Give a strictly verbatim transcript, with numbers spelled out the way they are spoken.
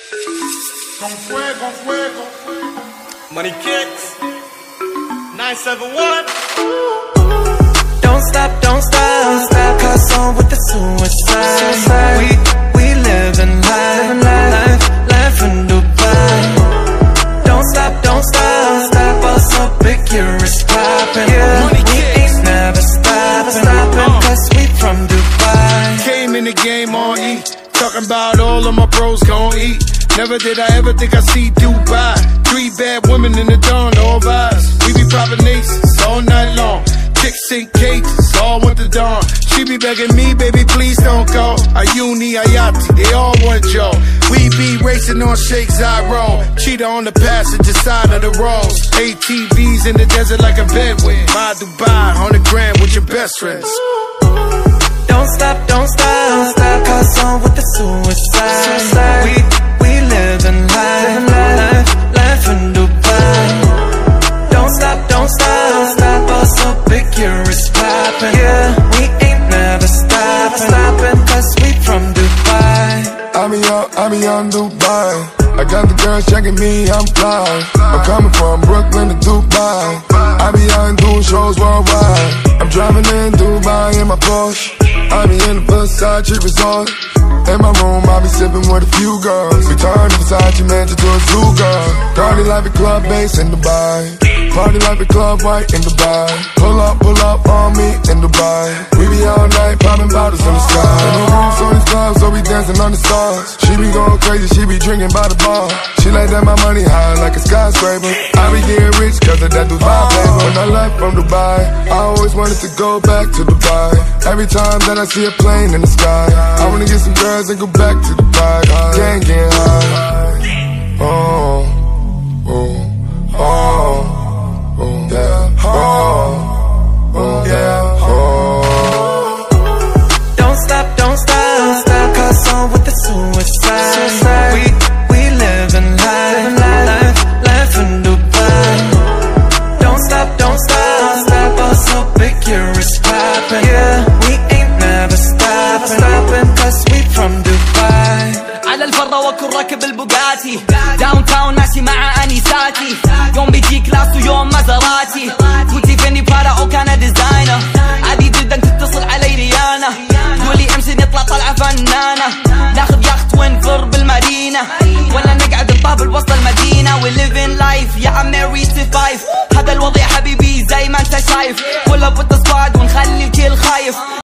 Con fuego, fuego. Money Kicks. nine seven one. Don't stop, don't stop, stop. Cause on with the suicide. suicide. We we living life, life, life in Dubai. Don't stop, don't stop, stop. Us up big, is poppin'. Yeah. We ain't never stoppin', stoppin'. Cause we from Dubai. Came in the game on E, talking about all of my bros gon' eat. Never did I ever think I'd see Dubai. Three bad women in the dawn, all vibes. We be poppin' aces all night long. Chicks in cages, all with the dawn. She be begging me, baby, please don't go. Ayuni, Ayati, they all want Joe. We be racing on shakes, I roll. Cheetah on the passenger side of the roads. A T Vs in the desert like a bedouin. My Dubai on the gram with your best friends. Don't stop, don't stop, stop. Cause on with the suicide. suicide. We we living life, life, life in Dubai. Don't stop, don't stop, stop. Us so big, is poppin'. Yeah, we ain't never stoppin', stoppin'. Cause we from Dubai. I be on, I be on Dubai. I got the girls checking me, I'm fly. I'm coming from Brooklyn to Dubai. I be out doing shows worldwide. I'm driving in Dubai in my Porsche. I be in the Versace resort. In my room, I be sipping with a few girls. We turn the Versace mansion to a zoo girl. Party like a club bass in Dubai. Party like a club white in Dubai. Pull up, pull up on me in Dubai. We be all night popping bottles in the sky. In the rooms on these clubs, so we dancing on the stars. She be going crazy, she be drinking by the bar. She like that my money high like a skyscraper. I be getting rich cause of that Dubai paper. When I left from Dubai, I always wanted to go back to Dubai. Every time that I see a plane in the sky, I wanna get some girls and go back to Dubai. Gang get high. Oh, oh, oh, oh, yeah, oh, oh, yeah, oh. Don't stop, don't stop, stop. Cause on with the suicide. suicide. We we living life, life, life in Dubai. Don't stop, don't stop, stop. Us so big, is poppin'. Yeah, we ain't never stoppin', stoppin'. Cause we from Dubai. على الفرة وكل راكب البوغاتي. داون تاون ماشي مع انيساتي. يوم بيجي كلاس ويوم مزاراتي. قلتي فيني بارا كان ديزاينر. عادي جدا تتصل علي ريانا. تقولي امشي نطلع طلعة فنانة. ناخذ يخت ونفر بالمارينا. ولا نقعد نطابل وسط المدينة. We live in life يا عمي survive. هذا الوضع حبيبي زي ما انت شايف. pull up with the squad ونخلي الكل خايف.